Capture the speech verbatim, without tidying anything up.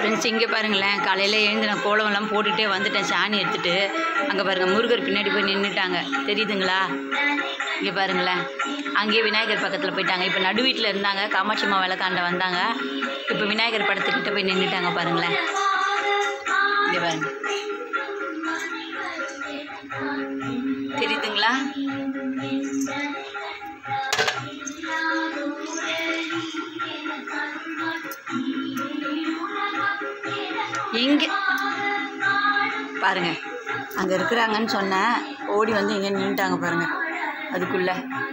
Friends இங்கே பாருங்களேன், காலையில் எழுந்து நான் கோலமெல்லாம் போட்டுகிட்டே வந்துட்டேன் சாணி எடுத்துகிட்டு. அங்கே பாருங்கள் முருகர் பின்னாடி போய் நின்றுட்டாங்க, தெரியுதுங்களா? இங்கே பாருங்களேன், அங்கேயே விநாயகர் பக்கத்தில் போயிட்டாங்க. இப்போ நடு வீட்டில் இருந்தாங்க, காமாட்சி அம்மா விளக்காண்ட வந்தாங்க. இப்போ விநாயகர் படத்துக்கிட்ட போய் நின்றுட்டாங்க பாருங்களேன். இங்கே பாருங்க, தெரியுதுங்களா? எங்கே பாருங்க, அங்கே இருக்கிறாங்கன்னு சொன்னேன், ஓடி வந்து இங்கே நின்றுட்டாங்க பாருங்கள் அதுக்குள்ளே.